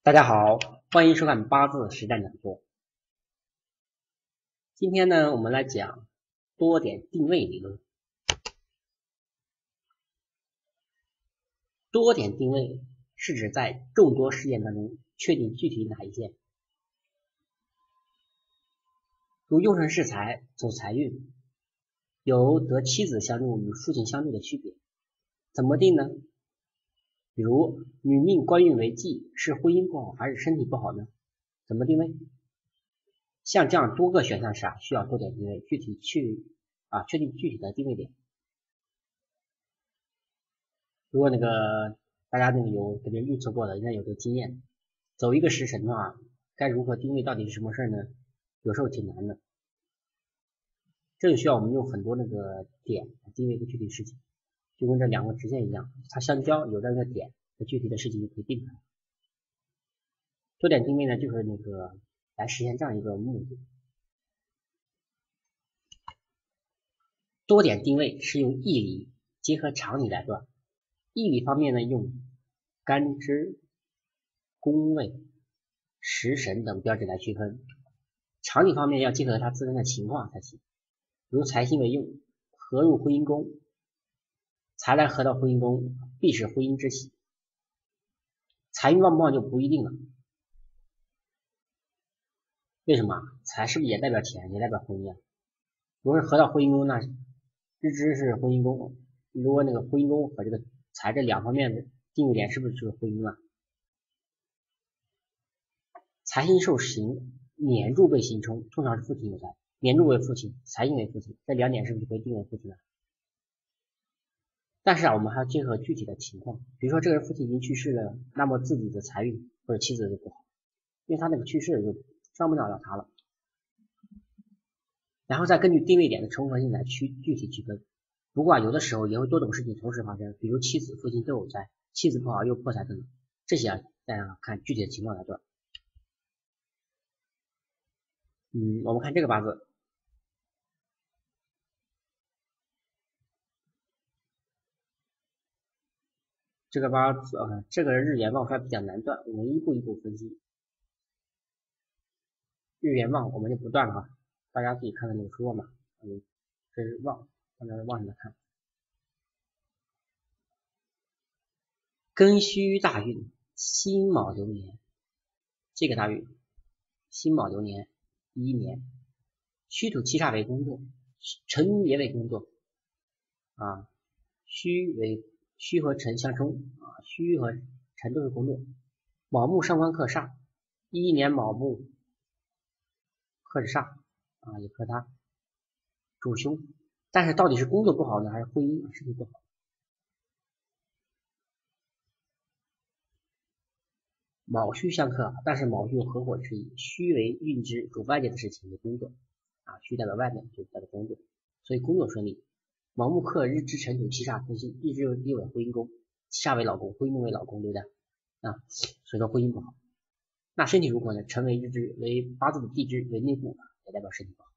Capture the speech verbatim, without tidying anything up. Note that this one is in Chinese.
大家好，欢迎收看八字实战讲座。今天呢，我们来讲多点定位理论。多点定位是指在众多事件当中确定具体哪一件，如用神是财走财运，有得妻子相助与父亲相助的区别，怎么定呢？比如女命官运为忌，是婚姻不好还是身体不好呢？怎么定位？像这样多个选项时啊，需要多点定位，具体去啊确定具体的定位点。如果那个大家那个有给别人预测过的，应该有这个经验。走一个时辰的话，该如何定位到底是什么事呢？有时候挺难的。这就需要我们用很多那个点来定位一个具体事情，就跟这两个直线一样，它相交有这个点，那具体的事情就可以定出来。多点定位呢，就是那个来实现这样一个目的。多点定位是用义理结合常理来断。义理方面呢，用干支、宫位、食神等标志来区分；常理方面要结合它自身的情况才行。如财星为用，合入婚姻宫，财来合到婚姻宫，必是婚姻之喜。财运旺不旺就不一定了。为什么？财是不是也代表钱，也代表婚姻啊？如果是合到婚姻宫，那日支是婚姻宫，如果那个婚姻宫和这个财这两方面的定位点是不是就是婚姻啊？财星受刑，年柱被刑冲，通常是父亲有财，年柱为父亲，财星为父亲，这两点是不是就可以定为父亲了？但是啊，我们还要结合具体的情况，比如说这个人父亲已经去世了，那么自己的财运或者妻子就不好，因为他那个去世就伤不了了他了。然后再根据定位点的重合性来区具体区分。不过啊，有的时候也会多种事情同时发生，比如妻子、父亲都有灾，妻子不好又破财等等，这些啊，大家看具体的情况来断。嗯，我们看这个八字，这个八字啊，这个日元旺衰比较难断，我们一步一步分析。日元旺我们就不断了啊，大家自己看看那个书嘛。嗯，这是旺，放在旺上面看。庚戌大运，辛卯流年，这个大运，辛卯流年一年，戌土七煞为工作，辰也为工作啊，戌为戌和辰相冲啊，戌和辰都是工作。卯木上官克煞，一一年卯木克着煞啊，也克他主凶，但是到底是工作不好呢，还是婚姻身体不好？卯戌相克，但是卯戌有合伙之意，戌为运之，主外界的事情的工作啊，戌代表外面，就代表工作，所以工作顺利。卯木克日支辰土七煞夫妻，日支又为婚姻宫，七煞为老公，婚姻宫为老公，对不对啊？所以说婚姻不好。那身体如果呢？辰为日支，为八字的地支为内部，也代表身体不好。